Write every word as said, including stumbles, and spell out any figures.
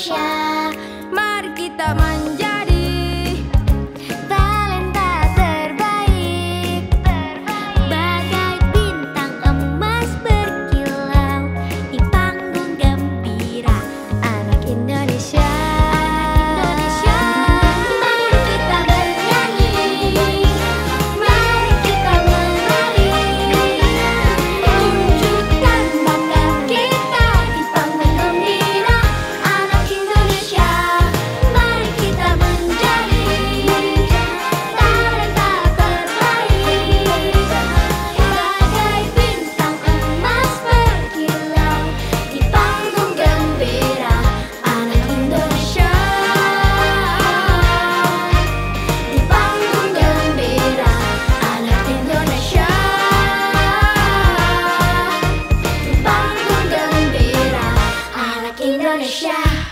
Indonesia. Mari kita menjadi talenta terbaik, bagai bintang emas berkilau di panggung gembira anak Indonesia. Mari kita bernyanyi, mari kita menari, tunjukkan bakat kita di panggung gembira anak Indonesia. Mari kita menjadi talenta terbaik, bagai bintang emas berkilau di panggung gembira anak Indonesia. Di panggung gembira anak Indonesia. Di panggung gembira anak Indonesia.